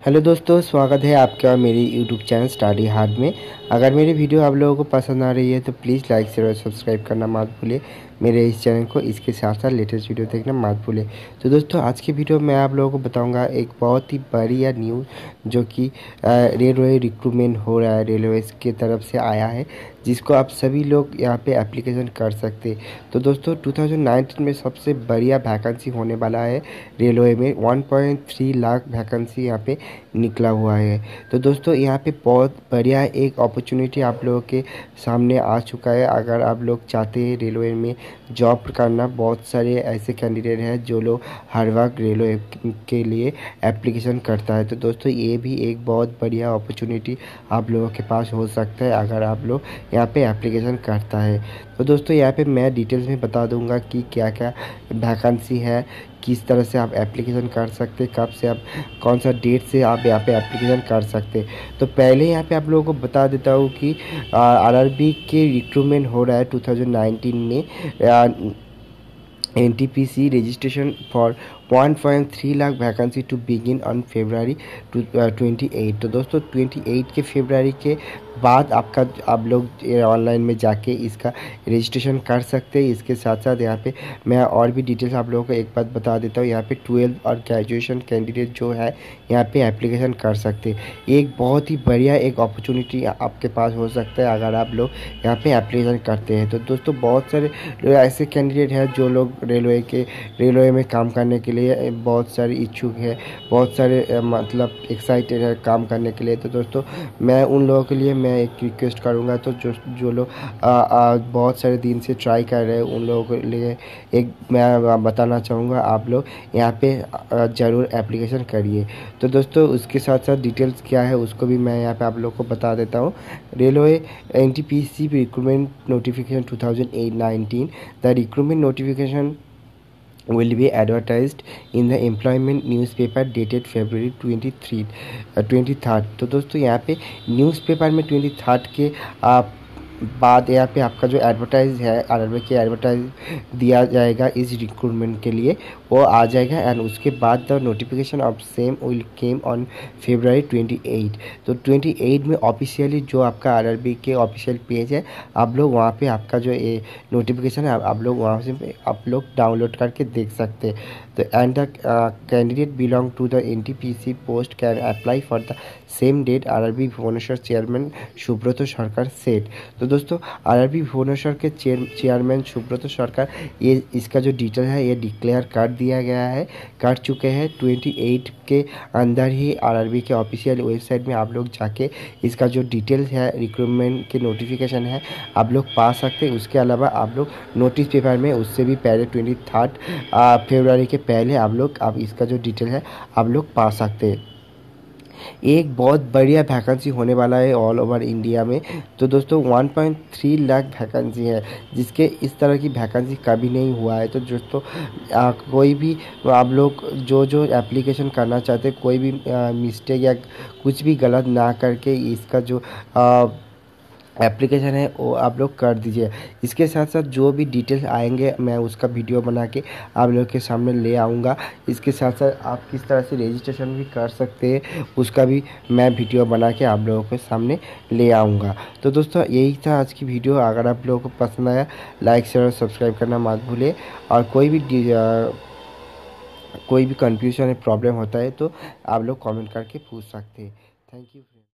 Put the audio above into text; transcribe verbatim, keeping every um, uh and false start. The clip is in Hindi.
हेलो दोस्तों, स्वागत है आपका मेरी यूट्यूब चैनल स्टडी हार्ड में। अगर मेरी वीडियो आप लोगों को पसंद आ रही है तो प्लीज़ लाइक शेयर और सब्सक्राइब करना मत भूलिए मेरे इस चैनल को। इसके साथ साथ लेटेस्ट वीडियो देखना मत भूलिए। तो दोस्तों, आज की वीडियो में आप लोगों को बताऊंगा एक बहुत ही बढ़िया न्यूज़ जो कि रेलवे रिक्रूटमेंट हो रहा है, रेलवे की तरफ से आया है, जिसको आप सभी लोग यहाँ पे एप्लीकेशन कर सकते हैं। तो दोस्तों, दो हज़ार उन्नीस में सबसे बढ़िया वैकेंसी होने वाला है रेलवे में। एक पॉइंट तीन लाख वैकेंसी यहाँ पे निकला हुआ है। तो दोस्तों, यहाँ पे बहुत बढ़िया एक अपॉर्चुनिटी आप लोगों के सामने आ चुका है। अगर आप लोग चाहते हैं रेलवे में जॉब करना, बहुत सारे ऐसे कैंडिडेट हैं जो लोग हर वक्त रेलवे के लिए एप्लीकेशन करता है। तो दोस्तों, ये भी एक बहुत बढ़िया अपॉर्चुनिटी आप लोगों के पास हो सकता है अगर आप लोग यहाँ पे एप्लीकेशन करता है। तो दोस्तों, यहाँ पे मैं डिटेल्स में बता दूंगा कि क्या क्या वैकेंसी है, किस तरह से आप एप्लीकेशन कर सकते हैं, कब से आप कौन सा डेट से आप यहाँ पे एप्लीकेशन कर सकते हैं। तो पहले यहाँ पे आप लोगों को बता देता हूँ कि आरआरबी के रिक्रूटमेंट हो रहा है दो हज़ार उन्नीस में। N T P C registration for one point three lakh vacancy to begin on February twenty eight. तो दोस्तों, अट्ठाईस के फरवरी के बाद आपका आप लोग ऑनलाइन में जाके इसका रजिस्ट्रेशन कर सकते हैं। इसके साथ साथ यहाँ पे मैं और भी डिटेल्स आप लोगों को एक बात बता देता हूँ। यहाँ पे ट्वेल्व और ग्रेजुएशन कैंडिडेट जो है यहाँ पे एप्लीकेशन कर सकते हैं। एक बहुत ही बढ़िया एक अपॉर्चुनिटी आपके पास हो सकता है अगर आप लोग यहाँ पे एप्लीकेशन करते हैं। तो दोस्तों, बहुत सारे ऐसे कैंडिडेट हैं जो लोग रेलवे के रेलवे में काम करने के लिए बहुत सारे इच्छुक है, बहुत सारे मतलब एक्साइटेड है काम करने के लिए। तो दोस्तों, मैं उन लोगों के लिए मैं एक रिक्वेस्ट करूंगा, तो जो जो लोग बहुत सारे दिन से ट्राई कर रहे हैं उन लोगों के लिए एक मैं बताना चाहूँगा, आप लोग यहाँ पे ज़रूर एप्लीकेशन करिए। तो दोस्तों, उसके साथ साथ डिटेल्स क्या है उसको भी मैं यहाँ पे आप लोग को बता देता हूँ। Railway N T P C recruitment notification two thousand nineteen. The recruitment notification will be advertised in the employment newspaper dated February twenty-three twenty-third। तो दोस्तों, यहाँ पे न्यूज़पेपर में ट्वेंटी थर्ड के आप बाद यहाँ पे आपका जो एडवर्टाइज है आरआरबी के एडवर्टाइज दिया जाएगा इस रिक्रूटमेंट के लिए, वो आ जाएगा। एंड उसके बाद the notification of same will came on February twenty eight. तो ट्वेंटी एट में ऑफिशियली जो आपका आरआरबी के ऑफिशियल पेज है, आप लोग वहाँ पे आपका जो ये नोटिफिकेशन है आप लोग वहाँ से आप लोग डाउनलोड करके देख सकते हैं। तो and the candidate belong to the N T P C post can apply for the same date RRB Bhubaneswar chairman Subrata Sarkar set. तो दोस्तों, आरआरबी भुवनेश्वर के चेयर चेयरमैन सुब्रत सरकार ये इसका जो डिटेल है ये डिक्लेयर कर दिया गया है, कर चुके हैं। अट्ठाईस के अंदर ही आरआरबी के ऑफिशियल वेबसाइट में आप लोग जाके इसका जो डिटेल्स है रिक्रूटमेंट के नोटिफिकेशन है आप लोग पा सकते हैं। उसके अलावा आप लोग नोटिस पेपर में उससे भी पहले ट्वेंटी थर्ड फरवरी के पहले आप लोग आप इसका जो डिटेल है आप लोग पा सकते हैं। एक बहुत बढ़िया वैकेंसी होने वाला है ऑल ओवर इंडिया में। तो दोस्तों, एक पॉइंट तीन लाख वैकेंसी है, जिसके इस तरह की वैकेंसी कभी नहीं हुआ है। तो दोस्तों, आ, कोई भी आप लोग जो जो एप्लीकेशन करना चाहते हैं, कोई भी मिस्टेक या कुछ भी गलत ना करके इसका जो आ, एप्लीकेशन है वो आप लोग कर दीजिए। इसके साथ साथ जो भी डिटेल्स आएंगे मैं उसका वीडियो बना के आप लोग के सामने ले आऊँगा। इसके साथ साथ आप किस तरह से रजिस्ट्रेशन भी कर सकते हैं उसका भी मैं वीडियो बना के आप लोगों के सामने ले आऊँगा। तो दोस्तों, यही था आज की वीडियो। अगर आप लोगों को पसंद आया, लाइक शेयर और सब्सक्राइब करना मत भूलिए। और कोई भी कोई भी कन्फ्यूजन या प्रॉब्लम होता है तो आप लोग कमेंट करके पूछ सकते हैं। Thank you.